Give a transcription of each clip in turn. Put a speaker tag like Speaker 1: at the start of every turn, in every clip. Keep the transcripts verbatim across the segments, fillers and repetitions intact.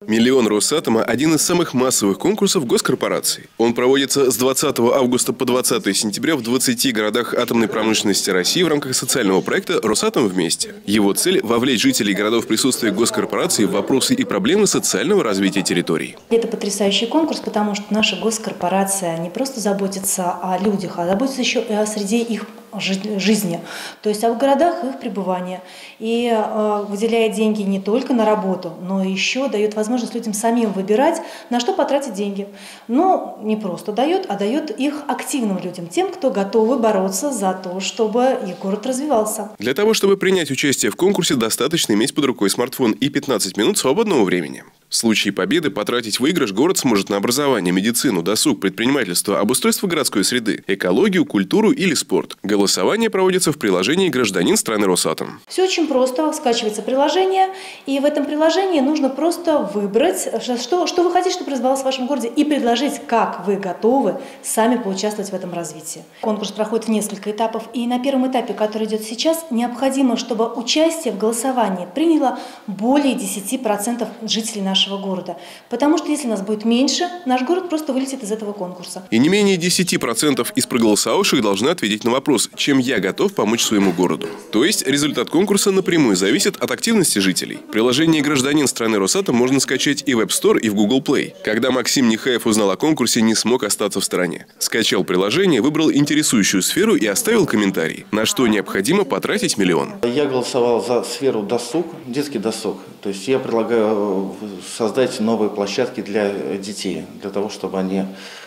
Speaker 1: Миллион Росатома – один из самых массовых конкурсов госкорпораций. Он проводится с двадцатого августа по двадцатое сентября в двадцати городах атомной промышленности России в рамках социального проекта «Росатом вместе». Его цель – вовлечь жителей городов в присутствие госкорпораций в вопросы и проблемы социального развития территорий.
Speaker 2: Это потрясающий конкурс, потому что наша госкорпорация не просто заботится о людях, а заботится еще и о среде их жизни, то есть о городах их пребывания. И э, выделяет деньги не только на работу, но еще дает возможность людям самим выбирать, на что потратить деньги. Но не просто дает, а дает их активным людям, тем, кто готовы бороться за то, чтобы их город развивался.
Speaker 1: Для того, чтобы принять участие в конкурсе, достаточно иметь под рукой смартфон и пятнадцать минут свободного времени. В случае победы потратить выигрыш город сможет на образование, медицину, досуг, предпринимательство, обустройство городской среды, экологию, культуру или спорт. Голосование проводится в приложении «Гражданин страны Росатом».
Speaker 2: Все очень просто. Скачивается приложение, и в этом приложении нужно просто выбрать, что, что вы хотите, чтобы развивалось в вашем городе, и предложить, как вы готовы сами поучаствовать в этом развитии. Конкурс проходит в несколько этапов, и на первом этапе, который идет сейчас, необходимо, чтобы участие в голосовании приняло более десяти процентов жителей нашего города. Потому что если нас будет меньше, наш город просто вылетит из этого конкурса.
Speaker 1: И не менее десяти процентов из проголосовавших должны ответить на вопрос, чем я готов помочь своему городу. То есть результат конкурса напрямую зависит от активности жителей. Приложение «Гражданин страны Росатом» можно скачать и в App Store, и в Google Play. Когда Максим Нехаев узнал о конкурсе, не смог остаться в стороне. Скачал приложение, выбрал интересующую сферу и оставил комментарий, на что необходимо потратить миллион.
Speaker 3: Я голосовал за сферу досуг, детский досуг. То есть я предлагаю создать новые площадки для детей, для того, чтобы они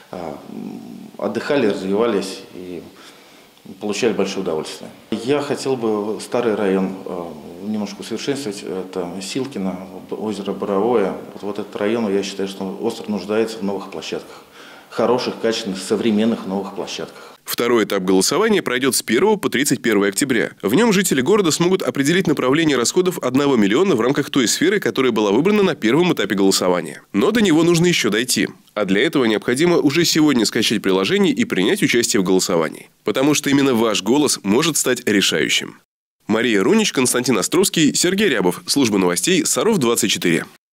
Speaker 3: отдыхали, развивались и получали большое удовольствие. Я хотел бы старый район немножко усовершенствовать. Это Силкино, озеро Боровое. Вот, вот этот район, я считаю, что он остро нуждается в новых площадках. Хороших, качественных, современных новых площадках.
Speaker 1: Второй этап голосования пройдет с первого по тридцать первое октября. В нем жители города смогут определить направление расходов одного миллиона в рамках той сферы, которая была выбрана на первом этапе голосования. Но до него нужно еще дойти. А для этого необходимо уже сегодня скачать приложение и принять участие в голосовании. Потому что именно ваш голос может стать решающим. Мария Рунич, Константин Островский, Сергей Рябов. Служба новостей Саров двадцать четыре.